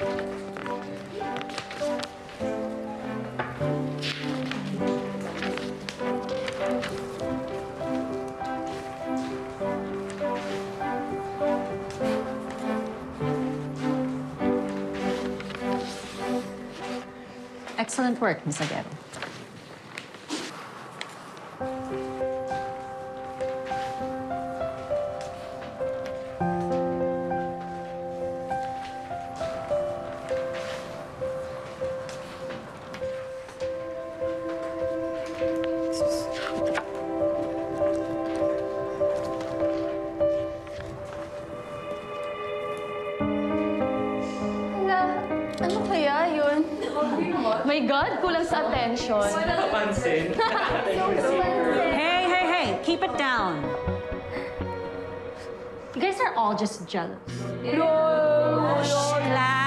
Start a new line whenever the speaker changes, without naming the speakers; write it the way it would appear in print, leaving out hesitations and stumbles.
Excellent work, Miss Aguero.
Ano kaya yun? My God, kulang sa attention.
Napansin.
Hey! Keep it down. You guys are all just jealous.
No!
Shh, relax.